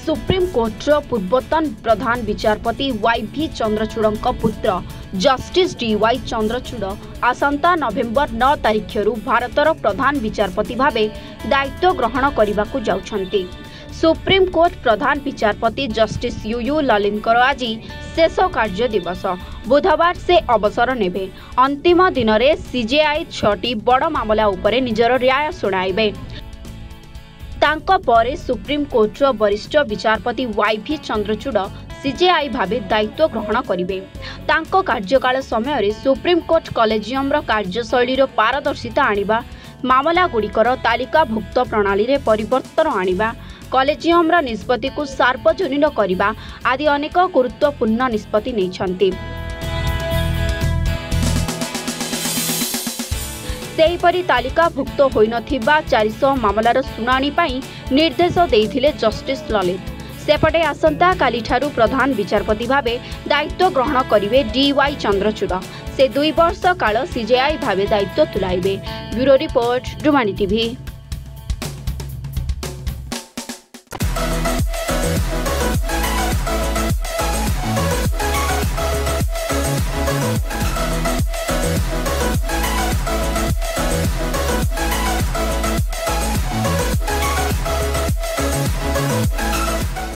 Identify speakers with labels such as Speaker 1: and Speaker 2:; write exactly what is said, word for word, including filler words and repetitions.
Speaker 1: Supreme कोर्टर पूर्वतन प्रधान विचारपति Y भी चंद्रचूड़ पुत्र जस्टिस डी वाई चंद्रचूड़ आसंता नवेम्बर नौ तारिख भारतर प्रधान विचारपति भावे दायित्व ग्रहण करने को जाउछंती। सुप्रीम कोर्ट प्रधान विचारपति जस्टिस यू यू ललितकर आज शेष कार्य दिवस बुधवार से अवसर नेबे। अंतिम दिन में सीजेआई छटी बड़ मामला उपरे निजर राय सुनाइबे। तांको परे सुप्रीम कोर्टर वरिष्ठ विचारपति वाई भी चंद्रचूड़ सीजेआई भावे दायित्व ग्रहण करिवे। तांको कार्यकाल समय सुप्रीम कोर्ट कलेजियम कार्यशैली पारदर्शिता आनिबा, मामला गुड़िकर तालिकाभुक्त प्रणाली रे परिवर्तन आनिबा, कलेजियम निष्पत्ति को सार्वजनिक करने आदि अनेक गुरुत्वपूर्ण निष्पत्ति नैछंती। सेहीपरि तालिकाभुक्त होई नथिबा चार सौ मामलार सुनानी पाई निर्देश देइथिले जस्टिस ललित। सेपटे आसंता काली ठारू प्रधान विचारपति भावे दायित्व ग्रहण करिवे डी वाई चंद्रचूड़। से दुई वर्ष काल सीजेआई भावे दायित्व तुलाइबे। ब्यूरो रिपोर्ट डुमानी टीवी।